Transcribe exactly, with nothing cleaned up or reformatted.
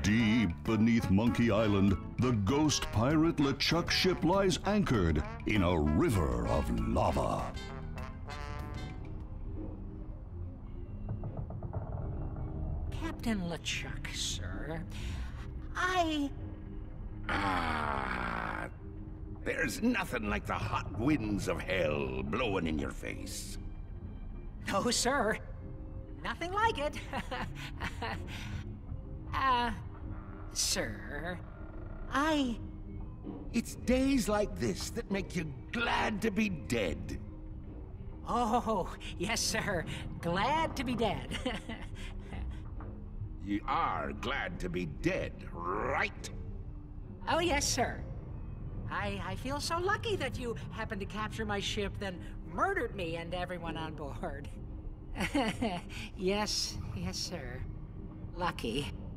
Deep beneath Monkey Island, the ghost pirate LeChuck's ship lies anchored in a river of lava. Captain LeChuck, sir, I... Ah, there's nothing like the hot winds of hell blowing in your face. No, sir. Nothing like it. uh, sir, I... It's days like this that make you glad to be dead. Oh, yes, sir. Glad to be dead. You are glad to be dead, right? Oh, yes, sir. I, I feel so lucky that you happened to capture my ship, then murdered me and everyone on board. Yes, yes, sir. Lucky.